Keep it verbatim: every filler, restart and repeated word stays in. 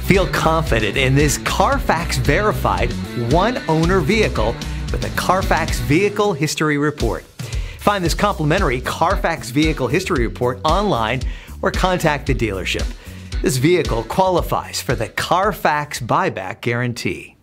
Feel confident in this Carfax verified one-owner vehicle with the Carfax Vehicle History Report. Find this complimentary Carfax Vehicle History Report online or contact the dealership. This vehicle qualifies for the Carfax Buyback Guarantee.